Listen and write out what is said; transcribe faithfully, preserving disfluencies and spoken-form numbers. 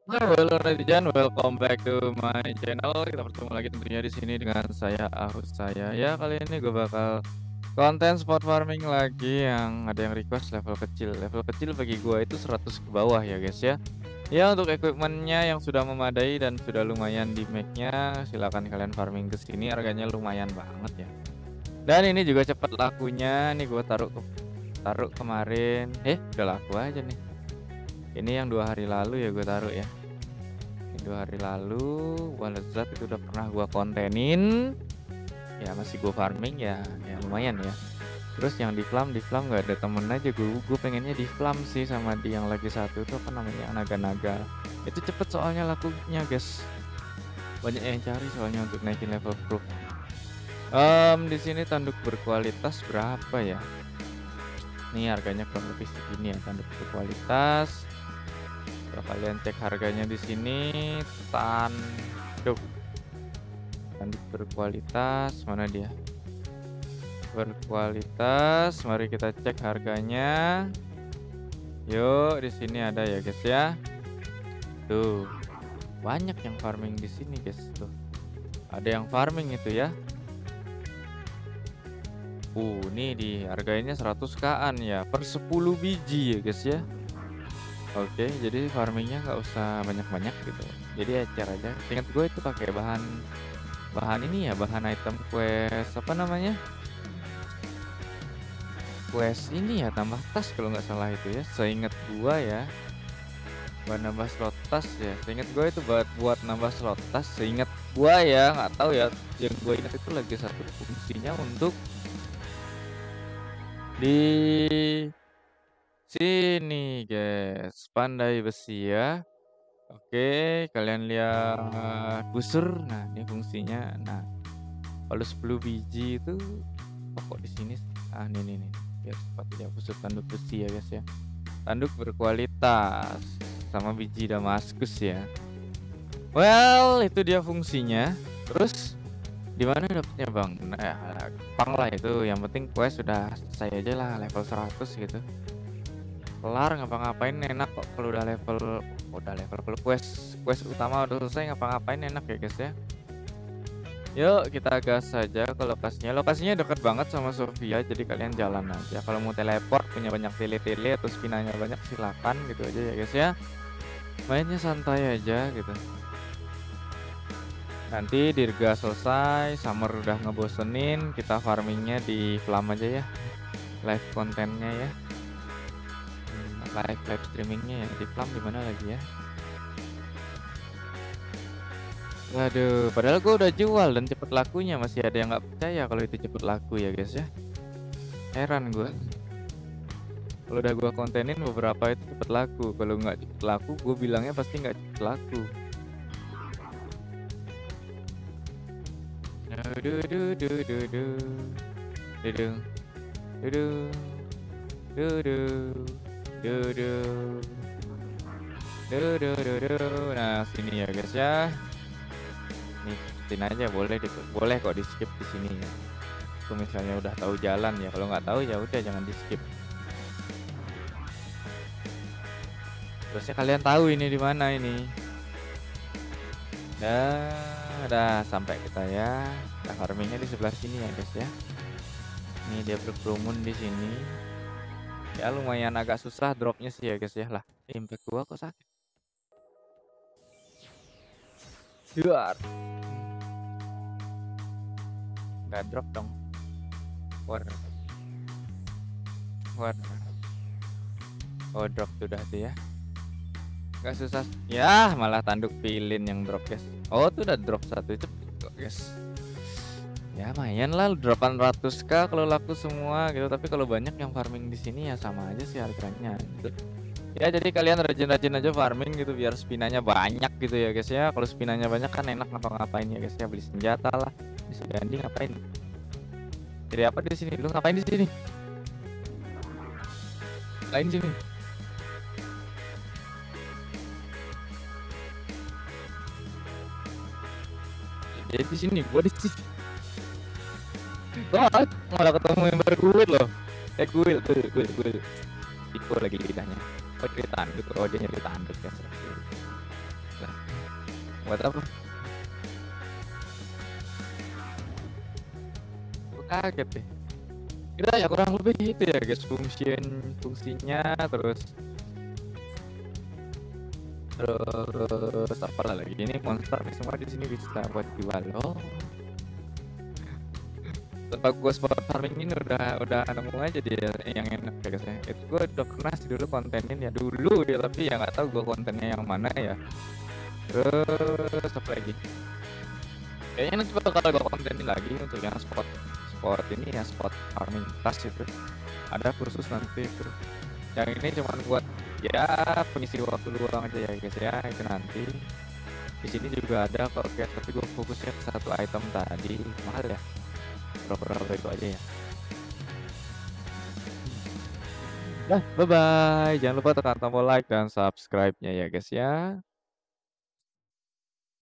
Halo netizen, welcome back to my channel. Kita bertemu lagi tentunya di sini dengan saya Ahus saya. Ya, kali ini gue bakal konten spot farming lagi yang ada yang request level kecil. Level kecil bagi gue itu seratus ke bawah ya guys ya. Ya, untuk equipmentnya yang sudah memadai dan sudah lumayan di make-nya, silakan kalian farming ke sini, harganya lumayan banget ya. Dan ini juga cepat lakunya. Nih gue taruh ke, taruh kemarin. Eh, udah laku aja nih. Ini yang dua hari lalu ya gue taruh ya. Ini dua hari lalu, One Lezat itu udah pernah gue kontenin. Ya masih gue farming ya, ya lumayan ya. Terus yang di flam, di flam nggak ada temen aja gue. Gue pengennya di flam sih sama di yang lagi satu itu apa namanya, yang naga-naga. Itu cepet soalnya lakunya guys. Banyak yang cari soalnya untuk naikin level proof. Um, di sini tanduk berkualitas berapa ya? Nih harganya kurang lebih segini ya, tanduk berkualitas. Kalau kalian cek harganya di sini, tanduk tanduk berkualitas mana dia? Berkualitas, mari kita cek harganya. Yuk, di sini ada ya guys ya. Tuh, banyak yang farming di sini guys tuh. Ada yang farming itu ya. Uh, ini di harganya seratus k-an ya per sepuluh biji ya guys ya. Oke, jadi farmingnya nggak usah banyak-banyak gitu. Jadi ecer aja. Ingat gue itu pakai bahan bahan ini ya, bahan item quest apa namanya? Quest ini ya, tambah tas kalau nggak salah itu ya. Seingat gua ya, buat nambah slot tas ya. Seingat gue itu buat buat nambah slot tas. Seingat gua ya, nggak tahu ya. Yang gue ingat itu lagi satu fungsinya untuk di sini guys, pandai besi ya. Oke, kalian lihat busur. Nah, ini fungsinya. Nah, kalau sepuluh biji itu pokok di sini. Ah, ini nih nih. Biar cepat ya, busur tanduk besi ya guys ya. Tanduk berkualitas sama biji Damaskus ya. Well, itu dia fungsinya. Terus di mana dapetnya bang? Nah, gampang lah itu. Yang penting quest sudah selesai aja lah, level seratus gitu. Kelar, ngapa-ngapain enak kok kalau udah level udah level kalau quest quest utama udah selesai, ngapa-ngapain enak ya guys ya. Yuk kita gas saja ke lokasinya. Lokasinya deket banget sama Sofia, jadi kalian jalan aja. Kalau mau teleport punya banyak tele-tele atau spinanya banyak, silakan gitu aja ya guys ya. Mainnya santai aja gitu. Nanti dirga selesai, summer udah ngebosenin, kita farmingnya di flam aja ya. Live kontennya ya. live live streamingnya ya di flam di mana lagi ya. Waduh, padahal gue udah jual dan cepet lakunya, masih ada yang nggak percaya kalau itu cepet laku ya guys ya. Heran gue. Kalau udah gue kontenin beberapa itu cepet laku, kalau nggak cepet laku gue bilangnya pasti nggak cepet laku. Duh duh duh duh duh duh duh duh duh duh duh duh duh duh duh duh. Nah sini ya guys ya. Nih ikutin aja, boleh di, boleh kok di skip di sini ya. Kalau misalnya udah tahu jalan ya, kalau nggak tahu ya udah jangan di skip. Terusnya kalian tahu ini di mana ini. Dah, dah sampai kita ya. Nah, farmingnya di sebelah sini ya guys ya. Ini dia berkerumun di sini. Ya lumayan agak susah dropnya sih ya guys ya. Lah, impact gua kok sakit. Duar. Nggak drop dong. War. War. Oh drop sudah tuh ya. Nggak susah. Ya malah tanduk pilin yang drop guys. Oh tuh udah drop satu itu kok guys. Ya lumayan lah delapan ratus k kalau laku semua gitu. Tapi kalau banyak yang farming di sini ya sama aja sih harganya gitu. Ya jadi kalian rajin-rajin aja farming gitu biar spinanya banyak gitu ya guys ya. Kalau spinanya banyak kan enak ngapa-ngapain ya guys ya, beli senjata lah, bisa ganti ngapain. Jadi apa di sini? Lu ngapain di sini? Lain sini. Jadi di sini, gua di sini. Wah, malah ketemu yang berguil loh. Eh guil, guil, guil, guil. Iko lagi lidahnya. Oh dia tanduk, oh dia nyari tanduk ya. Buat apa? Aku kaget deh. Kita ya kurang lebih itu ya guys, function fungsinya terus terus apa lagi ini monster nih semua di sini bisa buat jual. Oh, tempat gue sport farming ini udah udah nemu aja dia yang enak ya guys ya. Itu gue udah pernah sih dulu kontenin ya dulu ya, tapi ya nggak tahu gue kontennya yang mana ya. Terus apa lagi? Kayaknya nanti bakal gue kontenin lagi untuk yang sport sport ini ya, sport farming tas itu. Ada khusus nanti itu. Yang ini cuman buat ya pengisi waktu luang aja ya guys ya, itu nanti. Di sini juga ada kok guys, tapi gue fokusnya ke satu item tadi, mahal ya. Berapa-berapa itu aja ya. Dah, bye bye. Jangan lupa tekan tombol like dan subscribe-nya ya guys ya.